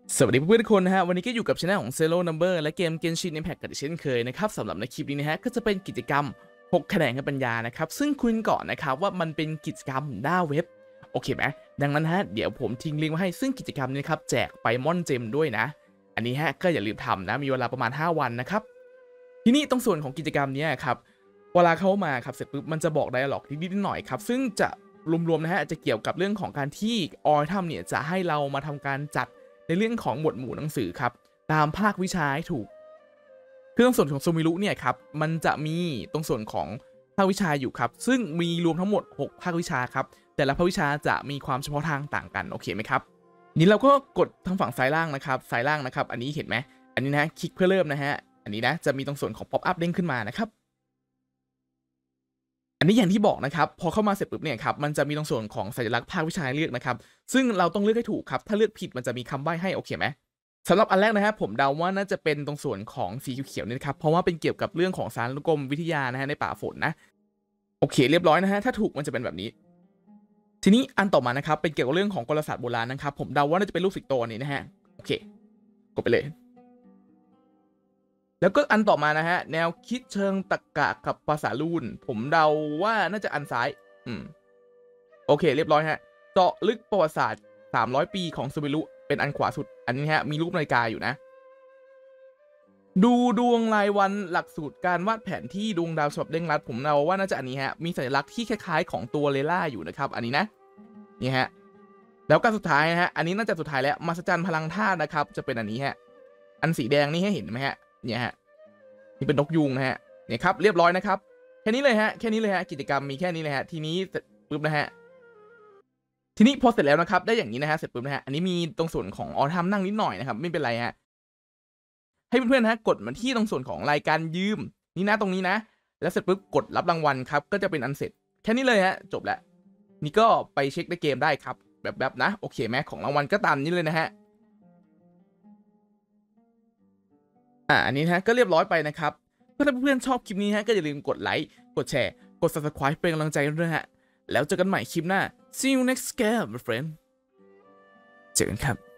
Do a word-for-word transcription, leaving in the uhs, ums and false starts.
สวัสดีเพื่อนๆทุกคนนะฮะวันนี้ก็อยู่กับช่องของ Zero Number และเกม Genshin Impact กันเช่นเคยนะครับสำหรับในคลิปนี้นะฮะก็จะเป็นกิจกรรมหกแขนงปัญญานะครับซึ่งคุณก่อนนะครับว่ามันเป็นกิจกรรมหน้าเว็บโอเคไหมดังนั้นฮะเดี๋ยวผมทิ้งลิงก์ไว้ให้ซึ่งกิจกรรมนี้ครับแจกไปมอนเจมด้วยนะอันนี้ฮะก็อย่าลืมทำนะมีเวลาประมาณห้าวันนะครับทีนี้ตรงส่วนของกิจกรรมนี้ครับเวลาเข้ามาครับเสร็จปุ๊บมันจะบอกไดอะล็อกนิดๆหน่อยครับซึ่งจะรวมๆนะฮะจะเกี่ยวกับเรื่องของการที่ออทัมเนี่ยจะให้เรามาทำการจัดในเรื่องของหมวดหมู่หนังสือครับตามภาควิชาให้ถูกคือตรงส่วนของโซมิรุเนี่ยครับมันจะมีตรงส่วนของภาควิชาอยู่ครับซึ่งมีรวมทั้งหมดหกภาควิชาครับแต่ละภาควิชาจะมีความเฉพาะทางต่างกันโอเคไหมครับนี้เราก็กดทางฝั่งซ้ายล่างนะครับซ้ายล่างนะครับอันนี้เห็นไหมอันนี้นะคลิกเพื่อเริ่มนะฮะอันนี้นะจะมีตรงส่วนของ pop up เด้งขึ้นมานะครับอันนี้อย่างที่บอกนะครับพอเข้ามาเสร็จปุ๊บเนี่ยครับมันจะมีตรงส่วนของสัญลักษณ์ภาควิชาให้เลือกนะครับซึ่งเราต้องเลือกให้ถูกครับถ้าเลือกผิดมันจะมีคำใบ้ให้โอเคไหมสำหรับอันแรกนะฮะผมเดาว่าน่าจะเป็นตรงส่วนของสีเขียวๆนี่ครับเพราะว่าเป็นเกี่ยวกับเรื่องของสารกรมวิทยานะฮะในป่าฝนนะโอเคเรียบร้อยนะฮะถ้าถูกมันจะเป็นแบบนี้ทีนี้อันต่อมานะครับเป็นเกี่ยวกับเรื่องของกลศาสตร์โบราณนะครับผมเดาว่าน่าจะเป็นรูปสิงโตนี้นะฮะโอเคกดไปเลยแล้วก็อันต่อมานะฮะแนวคิดเชิงตรรกะกับภาษาลูนผมเดาว่าน่าจะอันซ้ายอืมโอเคเรียบร้อยฮะเจาะลึกประวัติศาสตร์สามร้อยปีของซูบิรุเป็นอันขวาสุดอันนี้ฮะมีรูปนาฬิกาอยู่นะดูดวงรายวันหลักสูตรการวาดแผนที่ดวงดาวฉบับเร่งรัดผมเดาว่าน่าจะอันนี้ฮะมีสัญลักษณ์ที่คล้ายๆของตัวเลล่าอยู่นะครับอันนี้นะนี่ฮะแล้วก็สุดท้ายนะฮะอันนี้น่าจะสุดท้ายแล้วมหัศจรรย์พลังธาตุนะครับจะเป็นอันนี้ฮะอันสีแดงนี่ให้เห็นไหมฮะเนี่ยฮะนี่เป็นนกยูงนะฮะเนี่ยครับเรียบร้อยนะครับแค่นี้เลยฮะแค่นี้เลยฮะกิจกรรมมีแค่นี้เลยฮะทีนี้ปุ๊บนะฮะทีนี้พอเสร็จแล้วนะครับได้อย่างนี้นะฮะเสร็จปุ๊บนะฮะอันนี้มีตรงส่วนของออทัมนั่งนิดหน่อยนะครับไม่เป็นไรฮะให้เพื่อนๆนะกดมาที่ตรงส่วนของรายการยืมนี่นะตรงนี้นะแล้วเสร็จปุ๊บกดรับรางวัลครับก็จะเป็นอันเสร็จแค่นี้เลยฮะจบแล้วนี่ก็ไปเช็คในเกมได้ครับแบบแบบนะโอเคไหมของรางวัลก็ตามนี้เลยนะฮะอ่าอันนี้นะก็เรียบร้อยไปนะครับถ้าเพื่อนๆชอบคลิปนี้ฮะก็อย่าลืมกดไลค์กดแชร์กด ซับสไครบ์ เป็นกำลังใจด้วยฮะแล้วเจอกันใหม่คลิปหน้า see you next game my friend เจอกันครับ